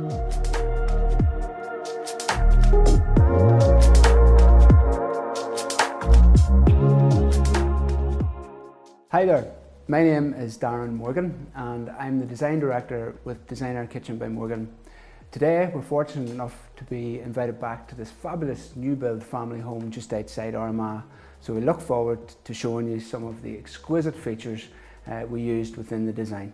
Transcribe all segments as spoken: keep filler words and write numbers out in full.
Hi there, my name is Darren Morgan and I'm the Design Director with Designer Kitchen by Morgan. Today we're fortunate enough to be invited back to this fabulous new build family home just outside Armagh. So we look forward to showing you some of the exquisite features uh, we used within the design.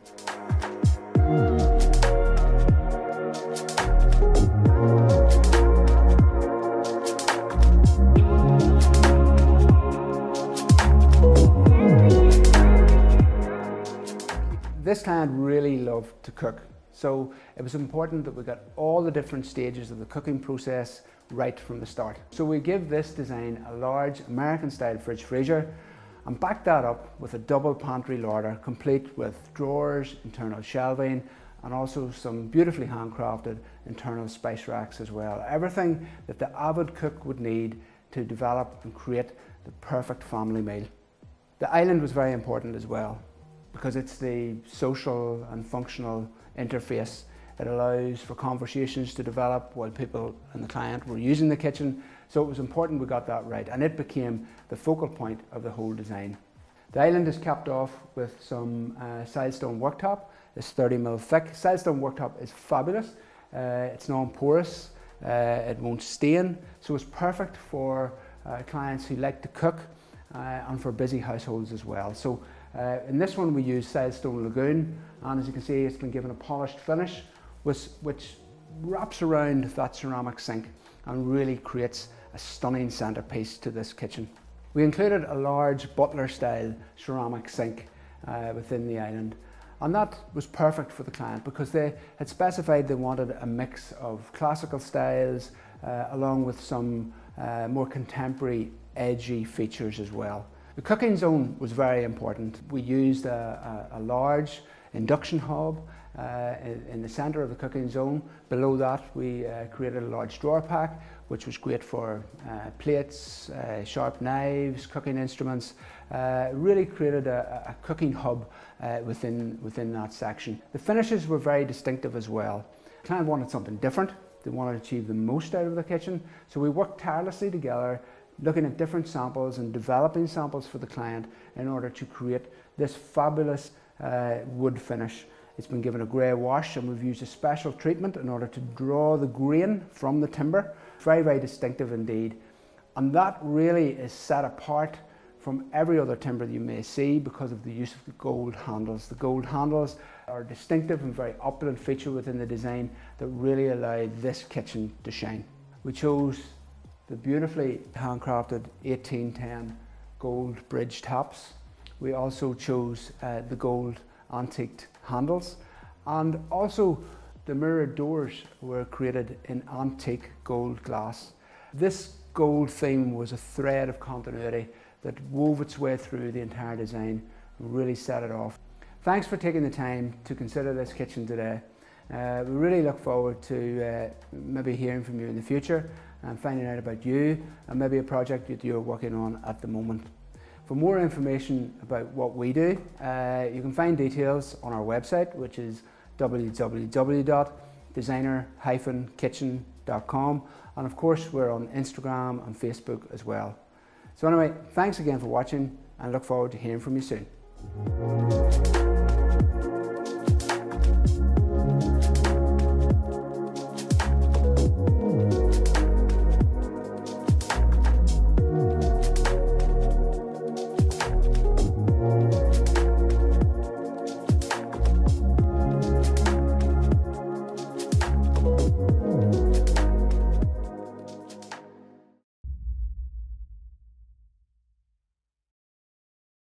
This client really loved to cook, so it was important that we got all the different stages of the cooking process right from the start. So we give this design a large American style fridge freezer and back that up with a double pantry larder complete with drawers, internal shelving and also some beautifully handcrafted internal spice racks as well. Everything that the avid cook would need to develop and create the perfect family meal. The island was very important as well, because it's the social and functional interface that allows for conversations to develop while people and the client were using the kitchen. So it was important we got that right, and it became the focal point of the whole design. The island is capped off with some uh, silestone worktop. It's thirty mil thick. Silestone worktop is fabulous. Uh, it's non-porous, uh, it won't stain, so it's perfect for uh, clients who like to cook uh, and for busy households as well. So Uh, in this one we use Silestone Lagoon, and as you can see it's been given a polished finish which, which wraps around that ceramic sink and really creates a stunning centerpiece to this kitchen. We included a large butler style ceramic sink uh, within the island, and that was perfect for the client because they had specified they wanted a mix of classical styles uh, along with some uh, more contemporary edgy features as well. The cooking zone was very important. We used a, a, a large induction hob uh, in, in the centre of the cooking zone. Below that we uh, created a large drawer pack which was great for uh, plates, uh, sharp knives, cooking instruments. Uh, really created a, a cooking hub uh, within, within that section. The finishes were very distinctive as well. The client wanted something different. They wanted to achieve the most out of the kitchen, so we worked tirelessly together looking at different samples and developing samples for the client in order to create this fabulous uh, wood finish. It's been given a grey wash and we've used a special treatment in order to draw the grain from the timber. Very, very distinctive indeed. And that really is set apart from every other timber that you may see because of the use of the gold handles. The gold handles are a distinctive and very opulent feature within the design that really allow this kitchen to shine. We chose the beautifully handcrafted eighteen ten gold bridge tops. We also chose uh, the gold antiqued handles, and also the mirrored doors were created in antique gold glass. This gold theme was a thread of continuity that wove its way through the entire design and really set it off. Thanks for taking the time to consider this kitchen today. Uh, we really look forward to uh, maybe hearing from you in the future and finding out about you and maybe a project that you're working on at the moment. For more information about what we do, uh, you can find details on our website, which is w w w dot designer dash kitchen dot com, and of course we're on Instagram and Facebook as well. So anyway, thanks again for watching and look forward to hearing from you soon.